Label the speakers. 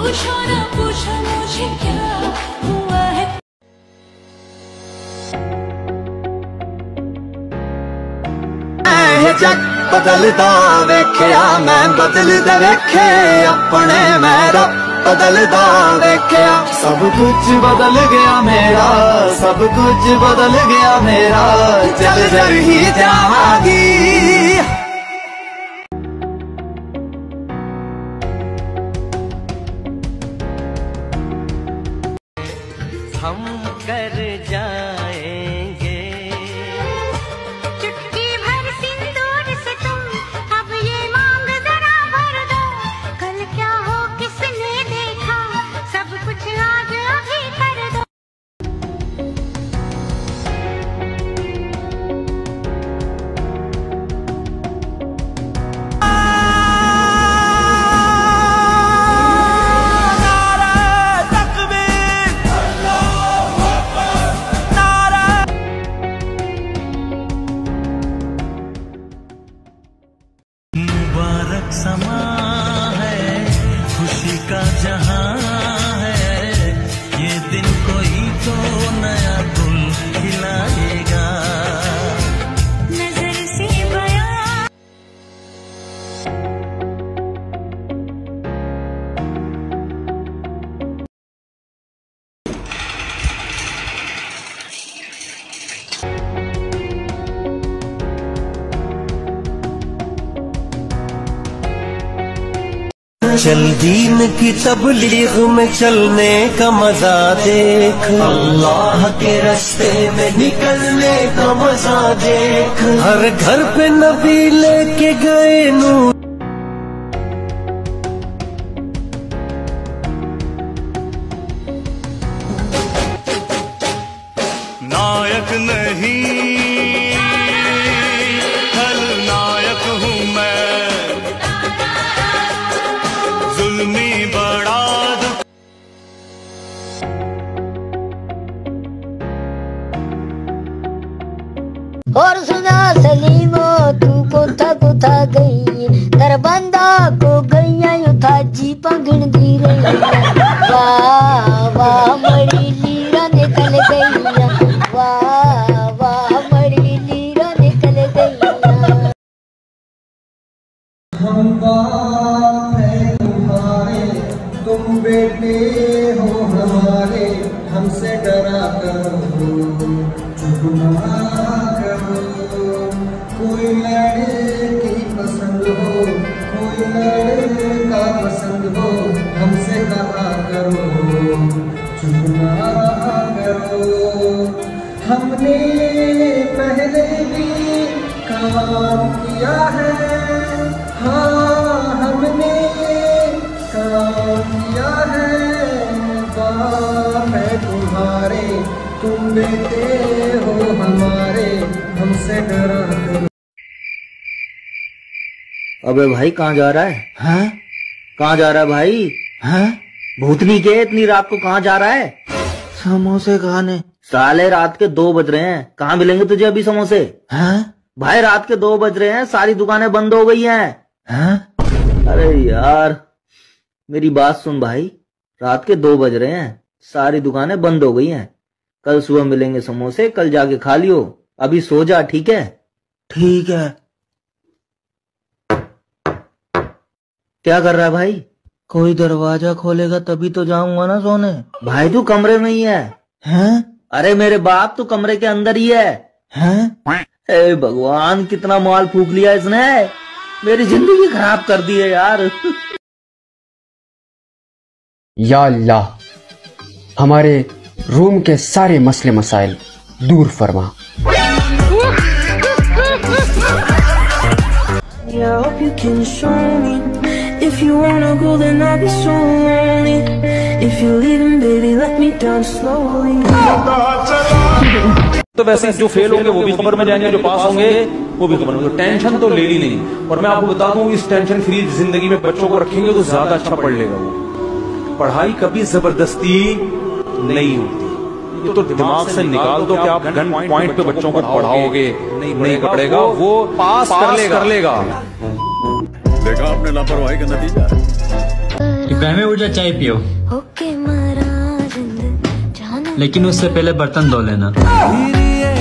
Speaker 1: पूछो ना पूछो मुझे क्या हुआ है।
Speaker 2: जग बदलदा वेख्या मैं बदलदा वेखे अपने मेरा बदलदा वेख्या सब कुछ बदल गया मेरा सब कुछ बदल गया मेरा चल जर ही जावांगी। हम कर जाएंगे
Speaker 3: चुटकी भर सिंदूर से तुम अब ये मांग जरा भर दो। कल क्या हो किसने देखा सब कुछ आज अभी कर दो।
Speaker 4: मुबारक समा है खुशी का जहां है ये दिन कोई तो नया गुल खिलाएगा।
Speaker 3: नजर से बयां
Speaker 2: चल दीन की तबलीग में चलने का मजा देख अल्लाह के रास्ते में निकलने का मजा देख हर घर पे नबी लेके गए नूर
Speaker 4: नायक नहीं खलनायक हूँ मैं जुल्मी बड़ा
Speaker 3: और सुना सलीमो तू कोथा गई दरबंदा को गैया उठा जीपा गिन दी रही। वाह वाह मरी लीरा निकल गई वाह वाह मरी लीरा निकल गई।
Speaker 2: हम बाप हैं तुम्हारे तुम बेटे हो हमारे हमसे डरा करो चुप ना करो कोई लड़की पसंद हो कोई लड़का पसंद हो हमसे कहा करो चुप ना करो। हमने पहले भी काम किया है हाँ हमने काम किया है बाप है तुम्हारे तुम बेटे हो हमारे हमसे डरा करो। अबे भाई कहाँ जा रहा है? हैं? कहाँ जा रहा है भाई? हैं? भूतनी के इतनी रात को कहाँ जा रहा है? समोसे खाने। साले रात के 2 बज रहे हैं कहाँ मिलेंगे तुझे अभी समोसे? हैं? भाई रात के 2 बज रहे हैं सारी दुकानें बंद हो गई हैं। हैं? अरे यार मेरी बात सुन भाई रात के 2 बज रहे हैं सारी दुकानें बंद हो गई हैं कल सुबह मिलेंगे समोसे कल जाके खा लियो अभी सो जा ठीक है? ठीक है। क्या कर रहा है भाई? कोई दरवाजा खोलेगा तभी तो जाऊंगा ना सोने। भाई तू कमरे में ही है? हैं? अरे मेरे बाप तू कमरे के अंदर ही है। हैं? ए भगवान कितना माल फूक लिया इसने मेरी जिंदगी खराब कर दी है यार।
Speaker 5: या अल्लाह हमारे रूम के सारे मसले मसाइल दूर फरमा।
Speaker 6: तो वैसे जो फेल होंगे वो भी खबर में जाएंगे जो पास होंगे वो भी खबर में। तो टेंशन तो लेनी नहीं। और मैं आपको बता दूं इस टेंशन फ्री जिंदगी में बच्चों को रखेंगे तो ज्यादा अच्छा पढ़ लेगा वो। पढ़ाई कभी जबरदस्ती नहीं होती। ये तो दिमाग से निकाल दो कि आप गन पॉइंट पे बच्चों को पढ़ाओगे नहीं पढ़ेगा वो पास कर लेगा।
Speaker 7: देखा आपने लापरवाही का नतीजा। ब्रह्मे उठ जा, चाय पियो,
Speaker 3: ओके मरा जिंद जाना,
Speaker 7: लेकिन उससे पहले बर्तन धो लेना।